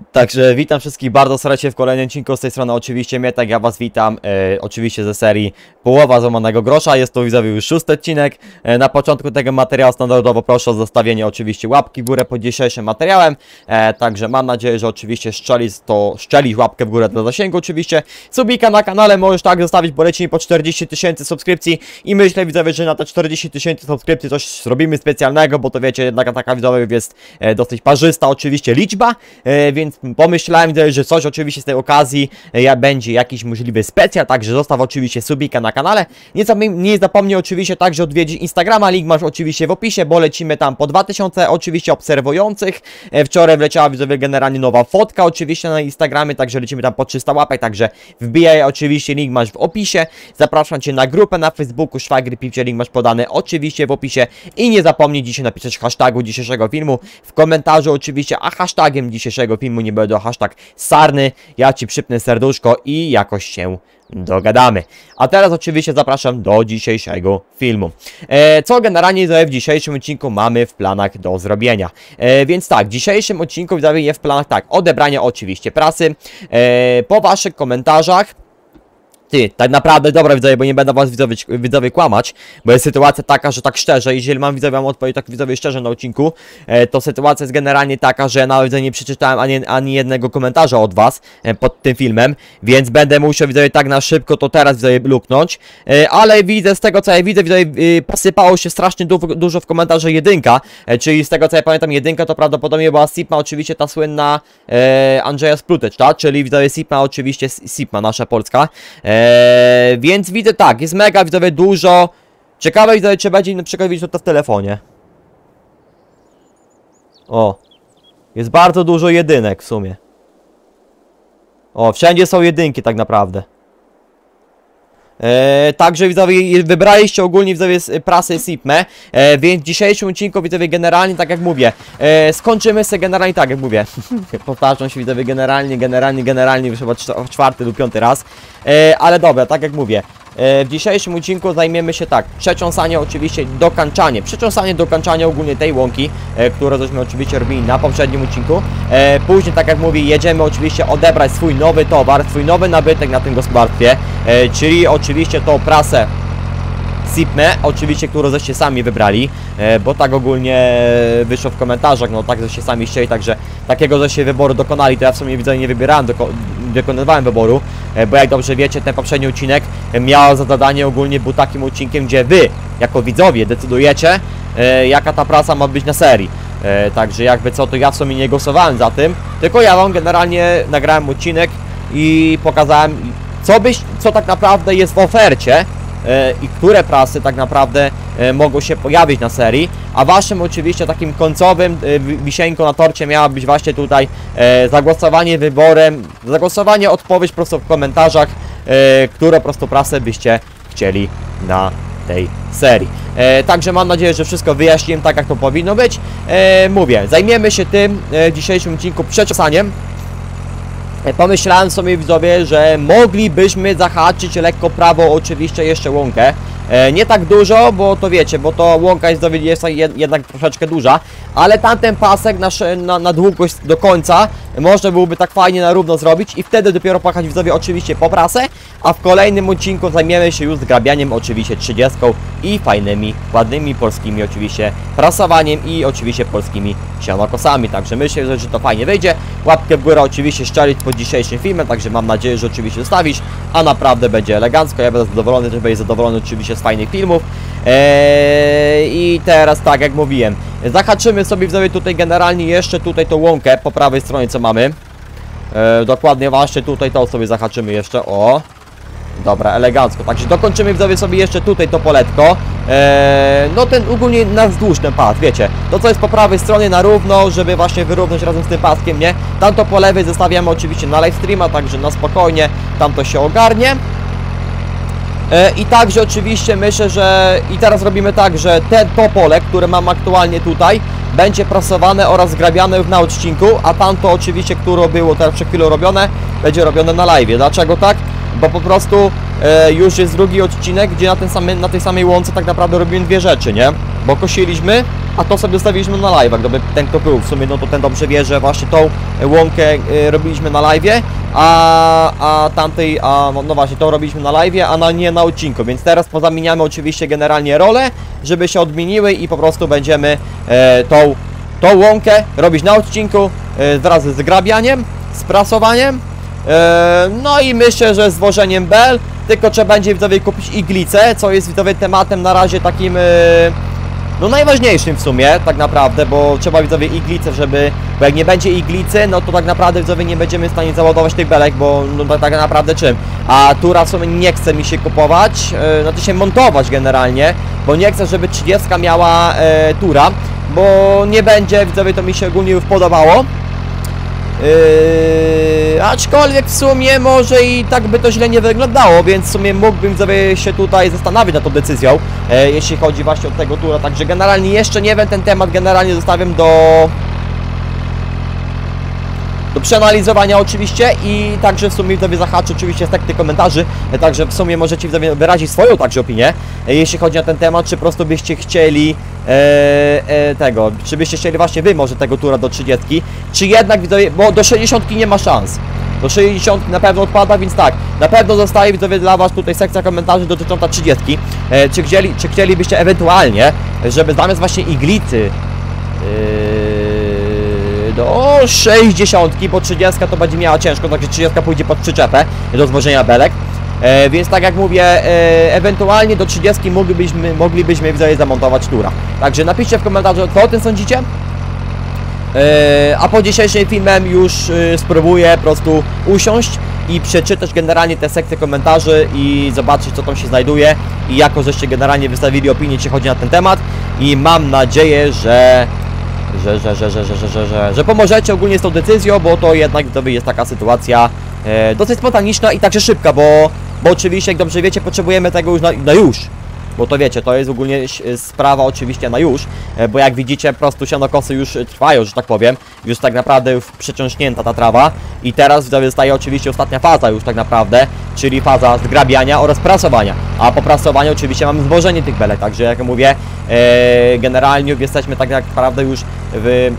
Także witam wszystkich bardzo serdecznie w kolejnym odcinku, z tej strony oczywiście Mietek, ja was witam, oczywiście ze serii Połowa Złamanego Grosza, jest to widzowie już 6. odcinek. Na początku tego materiału standardowo proszę o zostawienie oczywiście łapki w górę pod dzisiejszym materiałem, także mam nadzieję, że oczywiście szczelisz łapkę w górę dla zasięgu oczywiście, subika na kanale możesz tak zostawić, bo leci mi po 40 000 subskrypcji i myślę widzowie, że na te 40 000 subskrypcji coś zrobimy specjalnego, bo to wiecie, jednak taka widzowie jest dosyć parzysta oczywiście liczba, więc pomyślałem, że coś oczywiście z tej okazji będzie jakiś możliwy specjal, także zostaw oczywiście subika na kanale. Nie zapomnij oczywiście także odwiedzić Instagrama, link masz oczywiście w opisie, bo lecimy tam po 2000 oczywiście obserwujących. Wczoraj wleciała widzowie generalnie nowa fotka oczywiście na Instagramie, także lecimy tam po 300 łapek, także wbijaj oczywiście, link masz w opisie. Zapraszam Cię na grupę na Facebooku Szwagry Pipcie, link masz podany oczywiście w opisie i nie zapomnij dzisiaj napisać hashtagu dzisiejszego filmu w komentarzu oczywiście, a hashtagiem dzisiejszego filmu nie będę hashtag sarny, ja Ci przypnę serduszko i jakoś się dogadamy. A teraz oczywiście zapraszam do dzisiejszego filmu. Co generalnie w dzisiejszym odcinku mamy w planach do zrobienia. Więc tak, w dzisiejszym odcinku jest w planach tak, odebranie oczywiście prasy, po Waszych komentarzach. Tak naprawdę, dobra widzowie, bo nie będę was widzowie kłamać, bo jest sytuacja taka, że tak szczerze, jeżeli mam widzowie, mam odpowiedź tak widzowie szczerze na odcinku, to sytuacja jest generalnie taka, że nawet nie przeczytałem ani jednego komentarza od was pod tym filmem, więc będę musiał widzowie tak na szybko to teraz widzowie luknąć, ale widzę, z tego co ja widzę, widzowie, posypało się strasznie dużo w komentarze jedynka, czyli z tego co ja pamiętam jedynka to prawdopodobnie była Sipma, oczywiście ta słynna Andrzeja Splutecz, tak? Czyli widzowie Sipma, oczywiście Sipma nasza polska. Więc widzę tak, jest mega widzowie dużo. Ciekawe widzowie, czy będzie na przykład widzieć to w telefonie. O, jest bardzo dużo jedynek w sumie. O, wszędzie są jedynki tak naprawdę. Także widzowie, wybraliście ogólnie widzowie prasę Sipmę, więc w dzisiejszym odcinku widzowie generalnie tak jak mówię, skończymy sobie generalnie tak jak mówię. Powtarzam się widzowie generalnie już chyba 4. lub 5. raz, ale dobra, tak jak mówię. W dzisiejszym odcinku zajmiemy się tak, przeciąsanie oczywiście, dokańczanie ogólnie tej łąki, które żeśmy oczywiście robili na poprzednim odcinku. Później, tak jak mówię, jedziemy oczywiście odebrać swój nowy towar, swój nowy nabytek na tym gospodarstwie, czyli oczywiście tą prasę Sipmę, oczywiście, którą żeście sami wybrali, bo tak ogólnie wyszło w komentarzach, no tak żeście sami chcieli, także takiego żeście wyboru dokonali, to ja w sumie widzę nie wybierałem, dokonywałem wyboru, bo jak dobrze wiecie, ten poprzedni odcinek miał za zadanie ogólnie był takim odcinkiem, gdzie wy, jako widzowie, decydujecie, jaka ta prasa ma być na serii. Także jakby co, to ja w sumie nie głosowałem za tym, tylko ja wam generalnie nagrałem odcinek i pokazałem, co tak naprawdę jest w ofercie, i które prasy tak naprawdę mogą się pojawić na serii, a waszym oczywiście takim końcowym wisienką na torcie miała być właśnie tutaj zagłosowanie, odpowiedź prosto w komentarzach, które po prostu prasę byście chcieli na tej serii. Także mam nadzieję, że wszystko wyjaśniłem tak jak to powinno być. Mówię, zajmiemy się tym w dzisiejszym odcinku przeczesaniem. Pomyślałem sobie widzowie, że moglibyśmy zahaczyć lekko prawo oczywiście jeszcze łąkę. Nie tak dużo, bo to wiecie, bo to łąka jest jednak troszeczkę duża, ale tamten pasek na długość do końca można byłoby tak fajnie na równo zrobić i wtedy dopiero pojechać widzowie oczywiście po prasę, a w kolejnym odcinku zajmiemy się już zgrabianiem oczywiście 30 i fajnymi, ładnymi polskimi oczywiście prasowaniem i oczywiście polskimi sianokosami, także myślę, że to fajnie wyjdzie. Łapkę w górę oczywiście szczelić pod dzisiejszym filmem, także mam nadzieję, że oczywiście zostawisz, a naprawdę będzie elegancko, ja będę zadowolony, że będę zadowolony oczywiście z fajnych filmów. I teraz tak jak mówiłem, zahaczymy sobie widzowie tutaj generalnie jeszcze tutaj tą łąkę po prawej stronie co mamy, dokładnie właśnie tutaj to sobie zahaczymy jeszcze, o dobra, elegancko, także dokończymy widzowie sobie jeszcze tutaj to poletko, no ten ogólnie na wzdłuż ten pas, wiecie, to co jest po prawej stronie na równo, żeby właśnie wyrównać razem z tym paskiem, nie, tamto po lewej zostawiamy oczywiście na live streama, także na spokojnie, tam to się ogarnie. I także oczywiście myślę, że i teraz robimy tak, że to pole, które mam aktualnie tutaj, będzie prasowane oraz zgrabiane na odcinku, a tamto oczywiście, które było teraz przed chwilą robione, będzie robione na live. Dlaczego tak? Bo po prostu już jest drugi odcinek, gdzie na tej samej łące tak naprawdę robimy dwie rzeczy, nie? Bo kosiliśmy A to sobie zostawiliśmy na live'ach, gdyby ten kto był w sumie, no to ten dobrze wie, że właśnie tą łąkę robiliśmy na live'ie, a tamtej, no właśnie, to robiliśmy na live'ie, a nie na odcinku, więc teraz pozamieniamy oczywiście generalnie role, żeby się odmieniły i po prostu będziemy tą łąkę robić na odcinku wraz z grabianiem, z prasowaniem, no i myślę, że z wożeniem bel, tylko trzeba będzie widzowie kupić iglicę, co jest widzowie tematem na razie takim no najważniejszym w sumie, tak naprawdę, bo trzeba widzowie iglicę, bo jak nie będzie iglicy, no to tak naprawdę widzowie nie będziemy w stanie załadować tych belek, bo no tak naprawdę czym? A tura w sumie nie chce mi się kupować, znaczy się montować generalnie, bo nie chcę, żeby 30 miała tura, bo nie będzie, widzowie, to mi się ogólnie już podobało. Aczkolwiek w sumie może i tak by to źle nie wyglądało, więc w sumie mógłbym sobie się tutaj zastanowić nad tą decyzją, jeśli chodzi właśnie o tego tura, także generalnie jeszcze nie wiem, ten temat generalnie zostawiam do przeanalizowania oczywiście i także w sumie widzowie zahaczę oczywiście z tych komentarzy, także w sumie możecie widzowie wyrazić swoją także opinię, jeśli chodzi na ten temat, czy po prostu byście chcieli czy byście chcieli właśnie wy może tego tura do 30, czy jednak widzowie, bo do 60 nie ma szans. Do 60 na pewno odpada, więc tak, na pewno zostaje widzowie dla was tutaj sekcja komentarzy dotycząca 30. Czy chcielibyście ewentualnie, żeby zamiast właśnie iglicy do 60, bo 30 to będzie miała ciężko, także 30 pójdzie pod przyczepę do zwożenia belek. Więc tak jak mówię, ewentualnie do 30 moglibyśmy widzowie zamontować tura. Także napiszcie w komentarzu, co o tym sądzicie. A po dzisiejszym filmem już spróbuję po prostu usiąść i przeczytać generalnie te sekcje komentarzy i zobaczyć, co tam się znajduje i jako żeście generalnie wystawili opinię, jeśli chodzi na ten temat, i mam nadzieję, że pomożecie ogólnie z tą decyzją, bo to jednak to jest taka sytuacja dosyć spontaniczna i także szybka, bo oczywiście, jak dobrze wiecie, potrzebujemy tego już na już. Bo to wiecie, to jest ogólnie sprawa oczywiście na już, bo jak widzicie, po prostu sianokosy już trwają, że tak powiem, już tak naprawdę już przeciążnięta ta trawa i teraz zostaje oczywiście ostatnia faza już tak naprawdę, czyli faza zgrabiania oraz prasowania, a po prasowaniu oczywiście mamy zwożenie tych belek, także jak mówię, generalnie jesteśmy tak naprawdę już w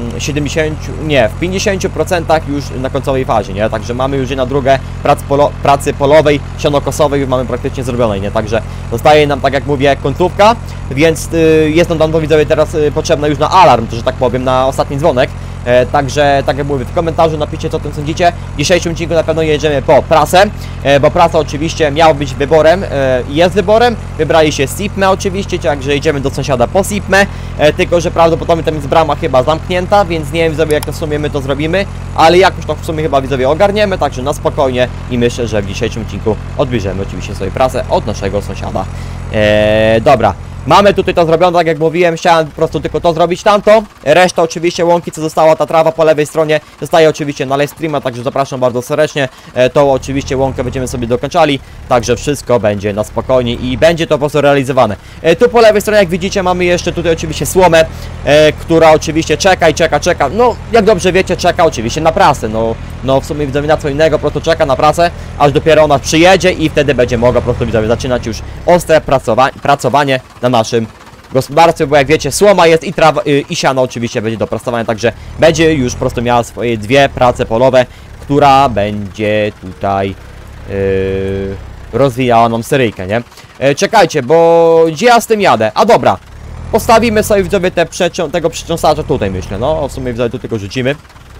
50% już na końcowej fazie, nie? Także mamy już na drugą pracy polowej, sianokosowej już mamy praktycznie zrobionej, nie? Także zostaje nam, tak jak mówię, końcówka, więc jest nam tam, widzowie, teraz potrzebna już na alarm, że tak powiem, na ostatni dzwonek. Także, tak jak mówię, w komentarzu napiszcie, co o tym sądzicie. W dzisiejszym odcinku na pewno jedziemy po prasę, bo prasa oczywiście miała być wyborem i jest wyborem. Wybrali się Sipmę oczywiście, także jedziemy do sąsiada po Sipmę, tylko że prawdopodobnie tam jest brama chyba zamknięta, więc nie wiem, widzowie, jak to w sumie my to zrobimy, ale jakoś to w sumie chyba, widzowie, ogarniemy, także na spokojnie i myślę, że w dzisiejszym odcinku odbierzemy oczywiście sobie prasę od naszego sąsiada. Dobra. Mamy tutaj to zrobione, tak jak mówiłem, chciałem po prostu tylko to zrobić, tamto. Reszta oczywiście łąki, co została, ta trawa po lewej stronie, zostaje oczywiście na live streama, także zapraszam bardzo serdecznie. To oczywiście łąkę będziemy sobie dokończali, także wszystko będzie na spokojnie i będzie to po prostu realizowane. Tu po lewej stronie, jak widzicie, mamy jeszcze tutaj oczywiście słomę, która oczywiście czeka, no jak dobrze wiecie, czeka oczywiście na prasę, no w sumie widzowie na co innego, po prostu czeka na prasę, aż dopiero ona przyjedzie i wtedy będzie mogła po prostu, widzowie, zaczynać już ostre pracowanie na naszym gospodarstwie, bo jak wiecie, słoma jest i trawa, i siano oczywiście będzie do prasowania, także będzie już po prostu miała swoje dwie prace polowe, która będzie tutaj rozwijała nam seryjkę, nie? Czekajcie, bo gdzie ja z tym jadę? A dobra, postawimy sobie, widzowie, tego przytrząsacza tutaj, myślę, no w sumie, widzowie, tu tylko rzucimy.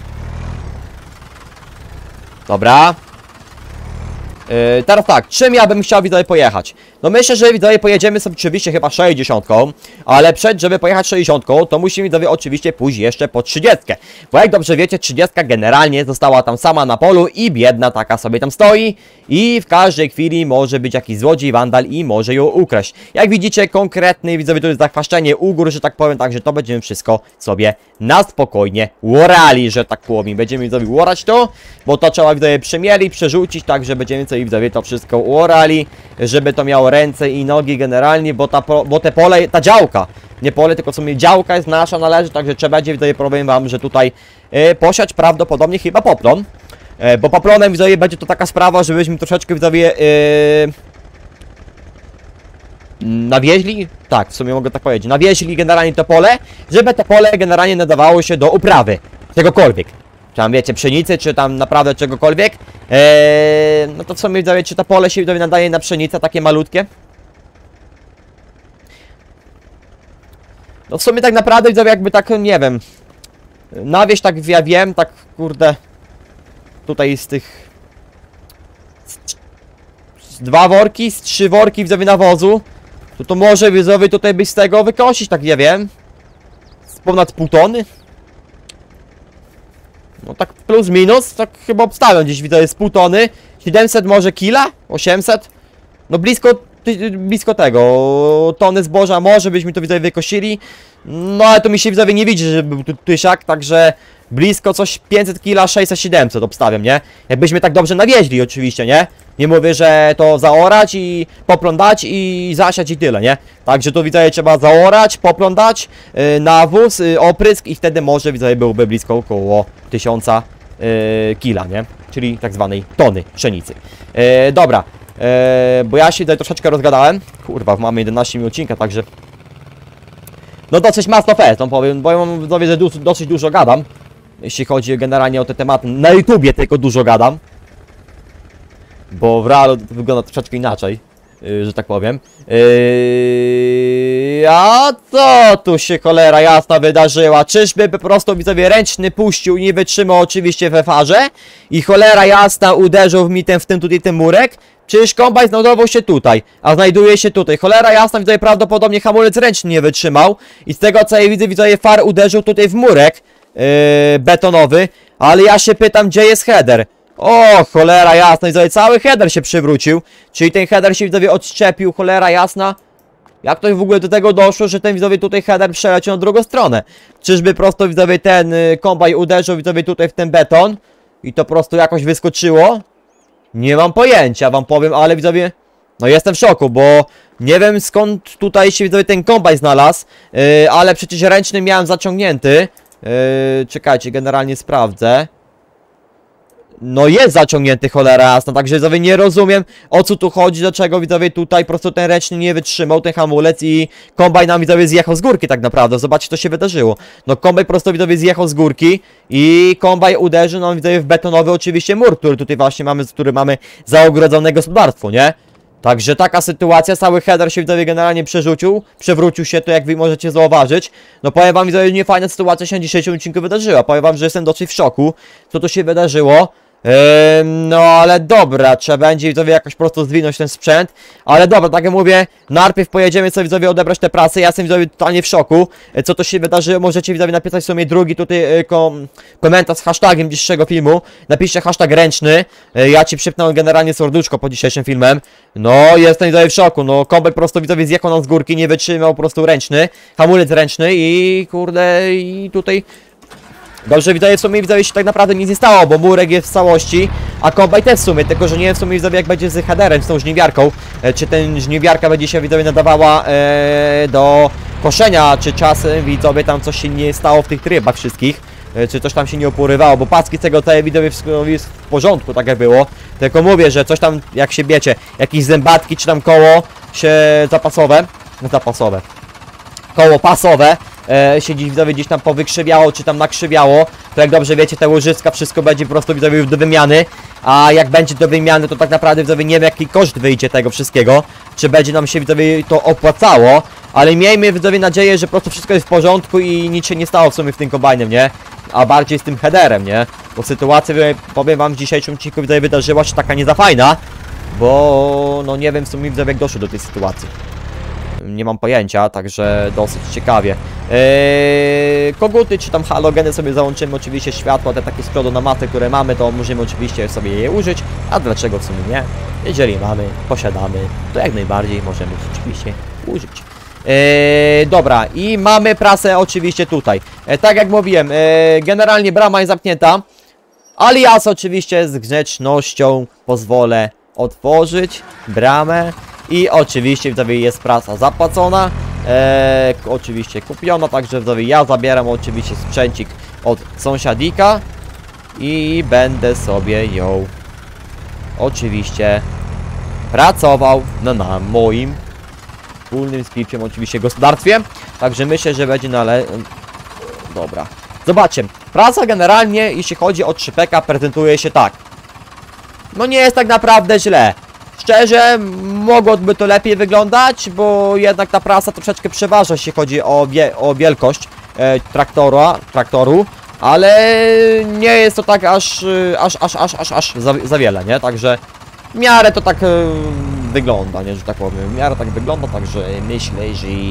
Dobra. Teraz tak, czym ja bym chciał, widzowie, pojechać? No myślę, że, widzowie, pojedziemy sobie oczywiście chyba 60, ale żeby pojechać 60, to musimy, widzowie, oczywiście pójść jeszcze po 30, bo jak dobrze wiecie, 30 generalnie została tam sama na polu i biedna taka sobie tam stoi i w każdej chwili może być jakiś złodziej, wandal i może ją ukraść. Jak widzicie, konkretny, widzowie, to jest zachwaszczenie u gór, że tak powiem, także to będziemy wszystko sobie na spokojnie łorali, że tak powiem. Będziemy, widzowie, łorać to, bo to trzeba, widzowie, przemieli, przerzucić, także będziemy sobie, widzowie, to wszystko łorali, żeby to miało ręce i nogi generalnie, bo te pole, ta działka, nie pole, tylko w sumie działka jest nasza, należy, także trzeba będzie, widzowie, powiem wam, że tutaj posiać prawdopodobnie chyba poplon, bo poplonem, widzowie, będzie to taka sprawa, żebyśmy troszeczkę, widzowie, nawieźli, tak, w sumie mogę tak powiedzieć, nawieźli generalnie to pole, żeby to pole generalnie nadawało się do uprawy czegokolwiek. Czy tam wiecie, pszenicy, czy tam naprawdę czegokolwiek. No to w sumie widzowie, czy to pole się widzowie nadaje na pszenicę, takie malutkie? No w sumie tak naprawdę widzowie, jakby tak, nie wiem, nawieźć tak, ja wiem, tak kurde, tutaj z tych... z 2 worki, z 3 worki widzowie nawozu, to może widzowie tutaj byś z tego wykosić, tak ja wiem, z ponad pół tony. No tak plus minus, tak chyba obstawiam gdzieś widzowie z pół tony, 700 może kila, 800, no blisko tego, tony zboża może byśmy to widzowie wykosili, no ale to mi się widzowie nie widzi, że był tu tysiak, także blisko coś 500 kila, 600-700 obstawiam, nie? Jakbyśmy tak dobrze nawieźli oczywiście, nie? Nie mówię, że to zaorać i poplądać i zasiać i tyle, nie? Także to widzowie trzeba zaorać, poplądać, nawóz, oprysk i wtedy może widzowie byłoby blisko około 1000 kila, nie? Czyli tak zwanej tony pszenicy. Dobra, bo ja się tutaj troszeczkę rozgadałem. Kurwa, mamy 11 minut odcinka, także... No dosyć mocno fest, no powiem, bo ja mam widzowie, że dosyć dużo gadam. Jeśli chodzi generalnie o te tematy, na YouTubie tylko dużo gadam. Bo w realu to wygląda troszeczkę inaczej, że tak powiem. A co tu się cholera jasna wydarzyła? Czyżby po prostu widzowie ręczny puścił i nie wytrzymał oczywiście we farze? I cholera jasna uderzył mi w tym tutaj ten murek? Czyż kombajn znajdował się tutaj, a znajduje się tutaj. Cholera jasna widzowie prawdopodobnie hamulec ręczny nie wytrzymał. I z tego co ja widzę widzowie far uderzył tutaj w murek betonowy. Ale ja się pytam, gdzie jest header? O, cholera jasna, widzowie, cały header się przywrócił. Czyli ten header się widzowie odczepił, cholera jasna. Jak to w ogóle do tego doszło, że ten widzowie tutaj header przeleciał na drugą stronę? Czyżby prosto widzowie ten kombajn uderzył widzowie tutaj w ten beton i to prosto jakoś wyskoczyło? Nie mam pojęcia, wam powiem, ale widzowie, no jestem w szoku, bo nie wiem skąd tutaj się widzowie ten kombajn znalazł, ale przecież ręczny miałem zaciągnięty. Czekajcie, generalnie sprawdzę. No jest zaciągnięty, cholera jasna, także widzowie nie rozumiem o co tu chodzi, dlaczego widzowie tutaj po prostu ten ręczny nie wytrzymał, ten hamulec i kombajn nam widzowie zjechał z górki tak naprawdę, zobaczcie co się wydarzyło. No kombajn prosto widzowie zjechał z górki i kombajn uderzył nam widzowie w betonowy oczywiście mur, który tutaj właśnie mamy, z którym mamy zaogrodzone gospodarstwo, nie? Także taka sytuacja, cały header się widzowie generalnie przewrócił się, to jak wy możecie zauważyć. No powiem wam widzowie, niefajna sytuacja się na dzisiejszym odcinku wydarzyła, powiem wam, że jestem dosyć w szoku, co tu się wydarzyło. No ale dobra, trzeba będzie widzowie jakoś po prostu zwinąć ten sprzęt. Ale dobra, tak jak mówię, najpierw pojedziemy sobie widzowie odebrać te prace. Ja jestem widzowie totalnie w szoku, co to się wydarzyło. Możecie widzowie napisać sobie drugi tutaj komentarz z hashtagiem dzisiejszego filmu. Napiszcie hashtag ręczny. Ja ci przypnę generalnie serduszko po dzisiejszym filmem. No jestem widzowie w szoku, no kombajn po prostu widzowie zjechał nam z górki, nie wytrzymał po prostu ręczny, hamulec ręczny i kurde i tutaj... Dobrze, widzowie, w sumie widzowie się tak naprawdę nic nie stało, bo murek jest w całości, a kombajn też w sumie, tylko że nie wiem w sumie widzowie jak będzie z headerem, z tą żniwiarką, czy ten żniwiarka będzie się widzowie nadawała do koszenia, czy czasem widzowie tam coś się nie stało w tych trybach wszystkich, czy coś tam się nie oporywało, bo paski z tego całe widzowie jest w porządku, tak jak było, tylko mówię, że coś tam jak się wiecie, jakieś zębatki, czy tam koło się zapasowe, koło pasowe, się widzowie gdzieś tam powykrzywiało, czy tam nakrzywiało, to jak dobrze wiecie, te łożyska, wszystko będzie po prostu widzowie do wymiany, a jak będzie do wymiany, to tak naprawdę widzowie nie wiem jaki koszt wyjdzie tego wszystkiego, czy będzie nam się widzowie to opłacało, ale miejmy widzowie nadzieję, że po prostu wszystko jest w porządku i nic się nie stało w sumie w tym kombajnem, nie? A bardziej z tym headerem, nie? Bo sytuacja, powiem wam, w dzisiejszym odcinku widzowie wydarzyła się taka nie za fajna, bo no nie wiem w sumie widzowie jak doszło do tej sytuacji. Nie mam pojęcia, także dosyć ciekawie. Koguty czy tam halogeny sobie załączymy, oczywiście światła, te takie z przodu na matę, które mamy, to możemy oczywiście sobie je użyć, a dlaczego w sumie nie? Jeżeli mamy, posiadamy, to jak najbardziej możemy oczywiście użyć. Dobra, i mamy prasę oczywiście tutaj. Tak jak mówiłem, generalnie brama jest zamknięta, ale ja oczywiście z grzecznością pozwolę otworzyć bramę. I oczywiście widzowie jest prasa zapłacona, oczywiście kupiona, także widzowie ja zabieram oczywiście sprzęcik od sąsiadika i będę sobie ją oczywiście pracował na moim wspólnym z Pipciem oczywiście gospodarstwie. Także myślę, że będzie Dobra. Zobaczcie, prasa generalnie, jeśli chodzi o 3PK, prezentuje się tak. No nie jest tak naprawdę źle. Szczerze, mogłoby to lepiej wyglądać, bo jednak ta prasa troszeczkę przeważa, jeśli chodzi o wielkość traktoru, ale nie jest to tak aż za wiele, nie? Także w miarę to tak wygląda, nie? Że tak powiem, w miarę tak wygląda, także myślę,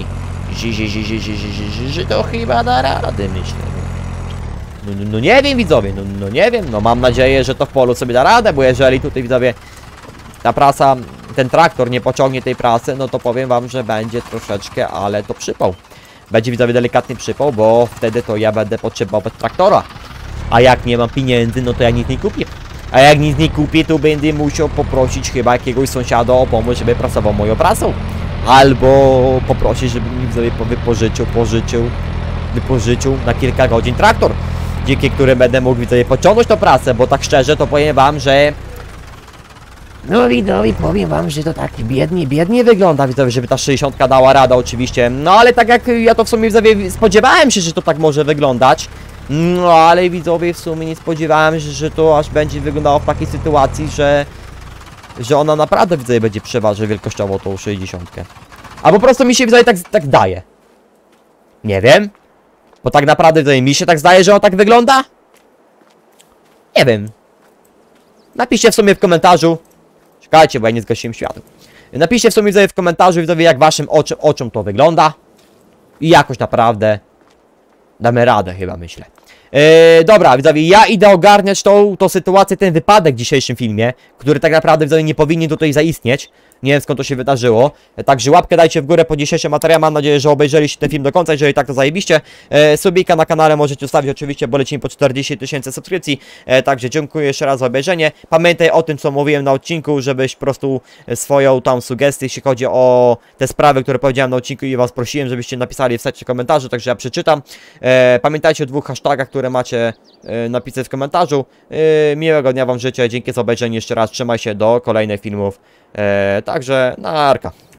że to chyba da radę, myślę. No nie wiem, widzowie, no nie wiem, no mam nadzieję, że to w polu sobie da radę, bo jeżeli tutaj, widzowie, ta prasa, ten traktor nie pociągnie tej prasy, no to powiem wam, że będzie troszeczkę, ale to przypał. Będzie, widzowie, delikatny przypał, bo wtedy to ja będę potrzebować traktora. A jak nie mam pieniędzy, no to ja nic nie kupię. A jak nic nie kupię, to będę musiał poprosić chyba jakiegoś sąsiada o pomoc, żeby prasował moją prasą. Albo poprosić, żeby mi, widzowie, wypożyczył na kilka godzin traktor, dzięki którym będę mógł, widzowie, pociągnąć tą prasę, bo tak szczerze to powiem wam, że... No widzowie, powiem wam, że to tak biednie wygląda, widzowie, żeby ta 60 dała radę oczywiście. No ale tak jak ja to w sumie, widzowie, spodziewałem się, że to tak może wyglądać. No ale widzowie, w sumie nie spodziewałem się, że to aż będzie wyglądało w takiej sytuacji, że ona naprawdę, widzowie, będzie przeważać wielkościowo tą 60. A po prostu mi się, widzowie, tak daje. Nie wiem. Bo tak naprawdę, widzowie, mi się tak zdaje, że ona tak wygląda? Nie wiem. Napiszcie w sumie w komentarzu. Czekajcie, bo ja nie zgasiłem światła. Napiszcie w sumie, widzowie, w komentarzu, widzowie, jak waszym oczom to wygląda. I jakoś naprawdę damy radę, chyba, myślę. Dobra, widzowie, ja idę ogarniać tą sytuację, ten wypadek w dzisiejszym filmie, który tak naprawdę, widzowie, nie powinien tutaj zaistnieć. Nie wiem, skąd to się wydarzyło. Także łapkę dajcie w górę po dzisiejszym materiale. Mam nadzieję, że obejrzeliście ten film do końca. Jeżeli tak, to zajebiście. Subika na kanale możecie ustawić oczywiście, bo lecimy po 40 000 subskrypcji. Także dziękuję jeszcze raz za obejrzenie. Pamiętaj o tym, co mówiłem na odcinku, żebyś po prostu swoją tam sugestię, jeśli chodzi o te sprawy, które powiedziałem na odcinku i was prosiłem, żebyście napisali w sekcji komentarzy, także ja przeczytam. Pamiętajcie o 2 hashtagach, które macie napisać w komentarzu. Miłego dnia wam życzę. Dzięki za obejrzenie jeszcze raz. Trzymaj się, do kolejnych filmów. Także narka.